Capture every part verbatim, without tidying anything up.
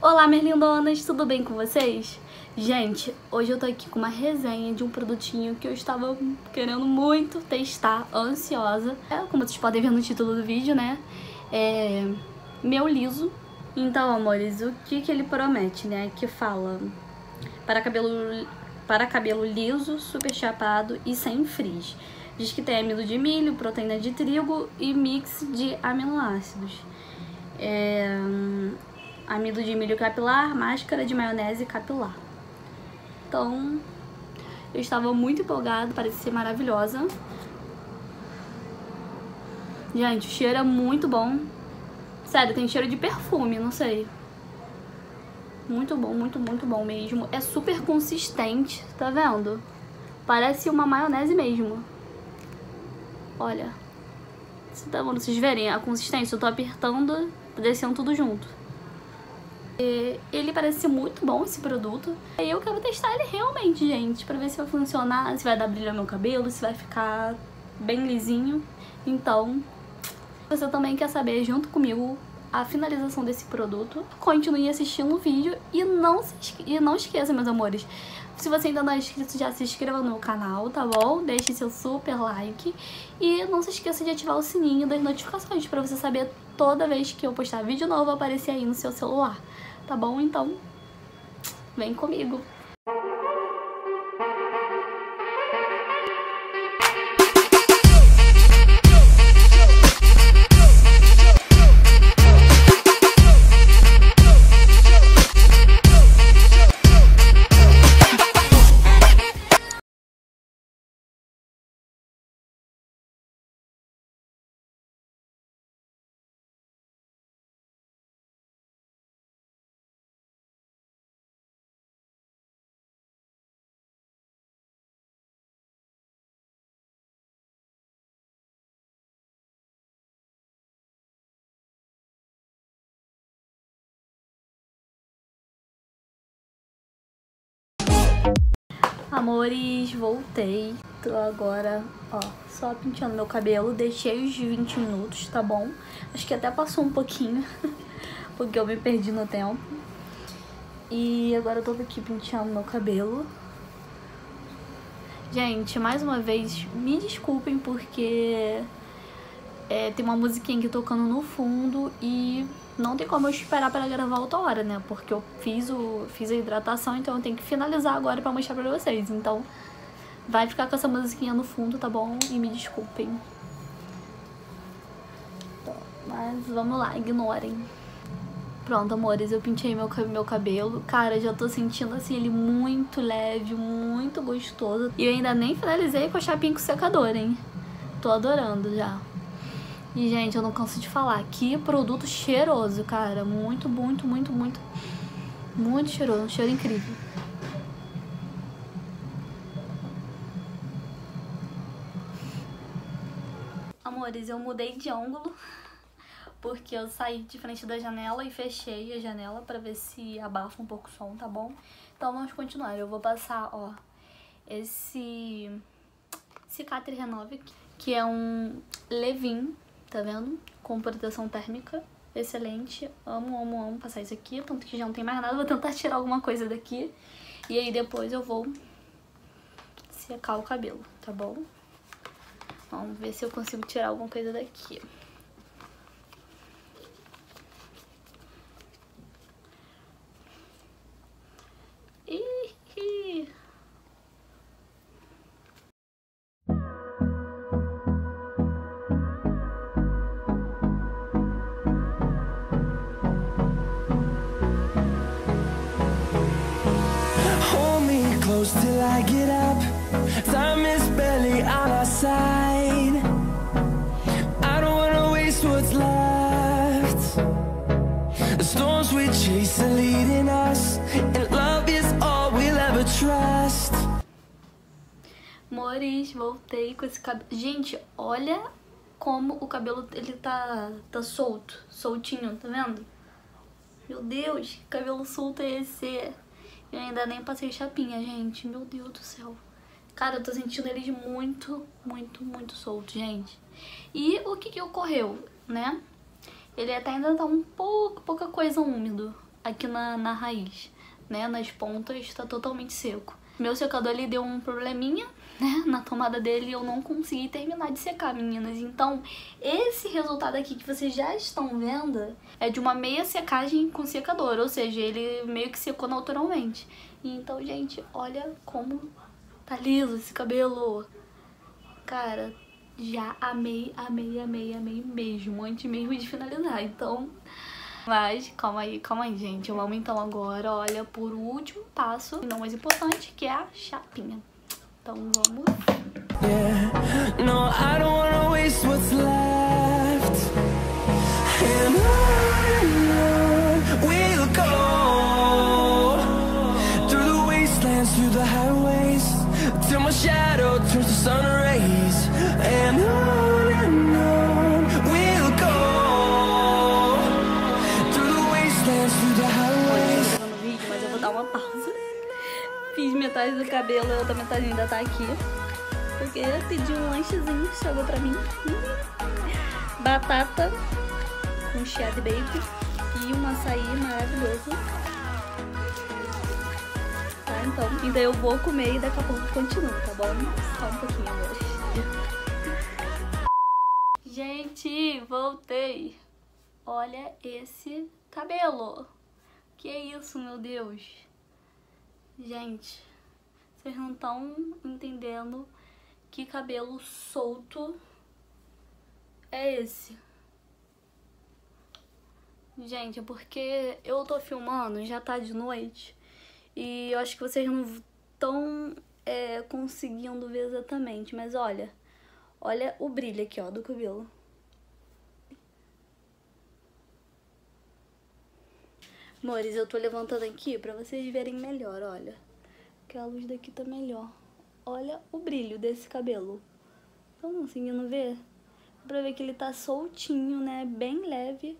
Olá, minhas lindonas, tudo bem com vocês? Gente, hoje eu tô aqui com uma resenha de um produtinho que eu estava querendo muito testar, ansiosa. É, como vocês podem ver no título do vídeo, né? É meu liso. Então, amores, o que que ele promete, né? Que fala para cabelo, para cabelo liso, super chapado e sem frizz. Diz que tem amido de milho, proteína de trigo e mix de aminoácidos. É... amido de milho capilar, máscara de maionese capilar. Então, eu estava muito empolgada, parece ser maravilhosa. Gente, o cheiro é muito bom. Sério, tem cheiro de perfume, não sei. Muito bom, muito, muito bom mesmo. É super consistente, tá vendo? Parece uma maionese mesmo. Olha. Tá bom, vocês verem a consistência, eu tô apertando, descendo tudo junto. Ele parece ser muito bom, esse produto. E eu quero testar ele realmente, gente, pra ver se vai funcionar, se vai dar brilho no meu cabelo, se vai ficar bem lisinho. Então, se você também quer saber junto comigo a finalização desse produto, continue assistindo o vídeo e não, se esque e não esqueça, meus amores, se você ainda não é inscrito, já se inscreva no meu canal, tá bom? Deixe seu super like e não se esqueça de ativar o sininho das notificações pra você saber toda vez que eu postar vídeo novo aparecer aí no seu celular, tá bom? Então, vem comigo! Amores, voltei. Tô agora, ó, só penteando meu cabelo. Deixei os vinte minutos, tá bom? Acho que até passou um pouquinho, porque eu me perdi no tempo. E agora eu tô aqui penteando meu cabelo. Gente, mais uma vez, me desculpem porque é, tem uma musiquinha aqui tocando no fundo e não tem como eu esperar para gravar outra hora, né? Porque eu fiz, o, fiz a hidratação, então eu tenho que finalizar agora pra mostrar pra vocês. Então, vai ficar com essa musiquinha no fundo, tá bom? E me desculpem. Então, mas vamos lá, ignorem. Pronto, amores, eu pintei meu, meu cabelo. Cara, já tô sentindo, assim, ele muito leve, muito gostoso. E eu ainda nem finalizei com a chapinha com secador, hein? Tô adorando já. E, gente, eu não canso de falar. Que produto cheiroso, cara. Muito, muito, muito, muito, muito cheiroso. Um cheiro incrível. Amores, eu mudei de ângulo porque eu saí de frente da janela e fechei a janela pra ver se abafa um pouco o som, tá bom? Então vamos continuar. Eu vou passar, ó, esse Cicatriz Renove aqui, que é um leave-in, tá vendo? Com proteção térmica. Excelente. Amo, amo, amo passar isso aqui. Tanto que já não tem mais nada. Vou tentar tirar alguma coisa daqui. E aí depois eu vou secar o cabelo, tá bom? Vamos ver se eu consigo tirar alguma coisa daqui. Ih! Close till I get up. Time is barely on our side. I don't wanna waste what's left. The storms we chase are leading us, and love is all we'll ever trust. Amores, voltei com esse cabelo. Gente, olha como o cabelo ele tá, tá solto, soltinho, tá vendo? Meu Deus, que cabelo solto é esse? Eu ainda nem passei chapinha, gente. Meu Deus do céu. Cara, eu tô sentindo eles muito, muito, muito soltos, gente. E o que que ocorreu, né? Ele até ainda tá um pouco, pouca coisa úmido. aqui na, na raiz, né? Nas pontas tá totalmente seco. Meu secador, ele deu um probleminha, né? Na tomada dele, eu não consegui terminar de secar, meninas. Então, esse resultado aqui que vocês já estão vendo é de uma meia secagem com secador. Ou seja, ele meio que secou naturalmente. Então, gente, olha como tá liso esse cabelo. Cara, já amei, amei, amei, amei mesmo. Antes mesmo de finalizar, então... Mas, calma aí, calma aí, gente. Vamos então agora, olha, por último passo, não mais importante, que é a chapinha. Então, vamos... Yeah, no, I don't wanna waste what's left. And on we'll go through the wastelands, through the highways, till my shadow turns to sun rays. And on and on we'll go through the wastelands, through the highways. Eu tô no vídeo, mas eu vou dar uma pausa. Fiz metade do cabelo, a outra metade ainda tá aqui. Porque eu pedi um lanchezinho, chegou pra mim. Batata com cheddar bacon e um açaí maravilhoso. Tá, então, então eu vou comer e daqui a pouco continuo, tá bom? Só um pouquinho, amores. Gente, voltei. Olha esse cabelo. Que isso, meu Deus. Gente, vocês não estão entendendo que cabelo solto é esse. Gente, é porque eu tô filmando, já tá de noite, e eu acho que vocês não estão é, conseguindo ver exatamente, mas olha, olha o brilho aqui, ó, do cabelo. Amores, eu tô levantando aqui pra vocês verem melhor, olha. Que a luz daqui tá melhor. Olha o brilho desse cabelo. Estão conseguindo ver? Dá pra ver que ele tá soltinho, né? Bem leve.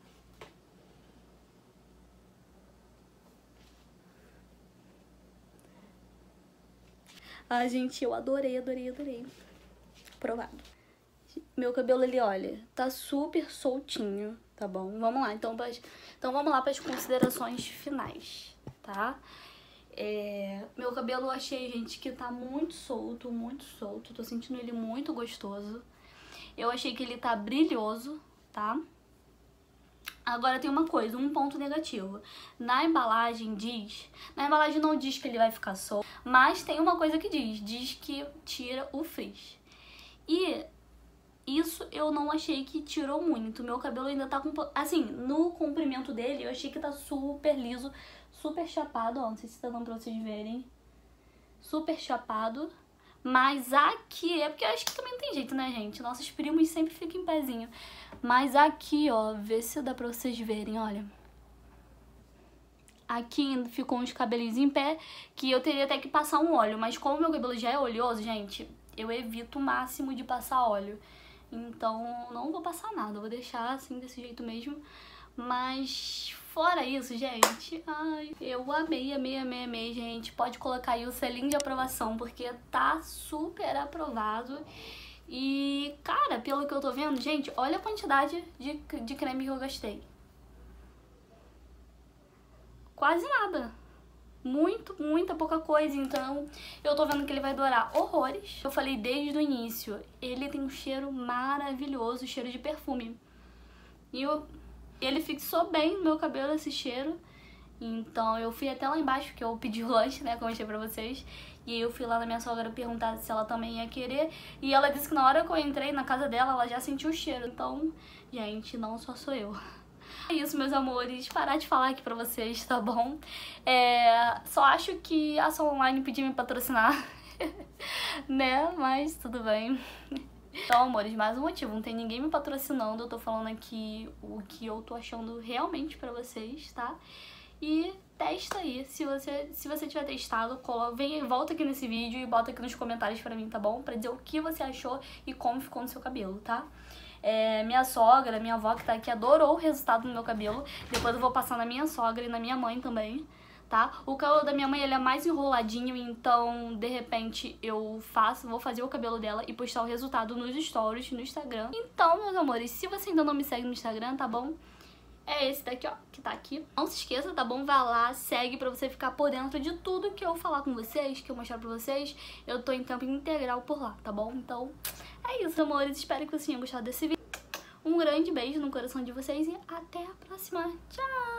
Ah, gente, eu adorei, adorei, adorei. Provado. Meu cabelo ali, olha, tá super soltinho, tá bom? Vamos lá, então, pra... então vamos lá para as considerações finais, tá? É... Meu cabelo eu achei, gente, que tá muito solto, muito solto. Tô sentindo ele muito gostoso. Eu achei que ele tá brilhoso, tá? Agora tem uma coisa, um ponto negativo. Na embalagem diz... Na embalagem não diz que ele vai ficar solto, mas tem uma coisa que diz. Diz que tira o frizz. E... isso eu não achei que tirou muito. Meu cabelo ainda tá com... assim, no comprimento dele, eu achei que tá super liso, super chapado. Ó, não sei se tá dando pra vocês verem. Super chapado. Mas aqui... é porque eu acho que também não tem jeito, né, gente? Nossos primos sempre ficam em pezinho. Mas aqui, ó, vê se dá pra vocês verem, olha. Aqui ficou uns cabelinhos em pé, que eu teria até que passar um óleo. Mas como meu cabelo já é oleoso, gente, eu evito o máximo de passar óleo. Então, não vou passar nada, vou deixar assim, desse jeito mesmo. Mas, fora isso, gente, ai, eu amei, amei, amei, amei, gente. Pode colocar aí o selinho de aprovação, porque tá super aprovado. E, cara, pelo que eu tô vendo, gente, olha a quantidade de, de creme que eu gastei. Quase nada. Muito, muita pouca coisa, então eu tô vendo que ele vai durar horrores. Eu falei desde o início, ele tem um cheiro maravilhoso, cheiro de perfume. E eu, ele fixou bem no meu cabelo esse cheiro. Então eu fui até lá embaixo, que eu pedi o lanche, né, como eu mostrei pra vocês. E aí eu fui lá na minha sogra perguntar se ela também ia querer. E ela disse que na hora que eu entrei na casa dela, ela já sentiu o cheiro. Então, gente, não só sou eu. É isso, meus amores, parar de falar aqui pra vocês, tá bom? É, só acho que a Sol Online podia me patrocinar, né? Mas tudo bem. Então, amores, mais um motivo, não tem ninguém me patrocinando, eu tô falando aqui o que eu tô achando realmente pra vocês, tá? E testa aí, se você, se você tiver testado, coloca, vem, volta aqui nesse vídeo e bota aqui nos comentários pra mim, tá bom? Pra dizer o que você achou e como ficou no seu cabelo, tá? É, minha sogra, minha avó que tá aqui, adorou o resultado do meu cabelo. Depois eu vou passar na minha sogra e na minha mãe também, tá? O cabelo da minha mãe, ele é mais enroladinho, então, de repente, eu faço, vou fazer o cabelo dela e postar o resultado nos stories, no Instagram. Então, meus amores, se você ainda não me segue no Instagram, tá bom? é esse daqui, ó, que tá aqui. Não se esqueça, tá bom? Vai lá, segue pra você ficar por dentro de tudo que eu falar com vocês, que eu mostrar pra vocês. Eu tô em tempo integral por lá, tá bom? Então, é isso, amores. Espero que vocês tenham gostado desse vídeo. Um grande beijo no coração de vocês e até a próxima. Tchau!